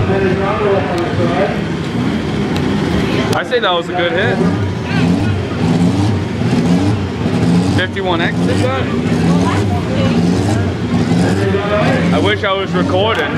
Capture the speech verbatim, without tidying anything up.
I say that was a good hit. fifty-one X is that? I wish I was recording.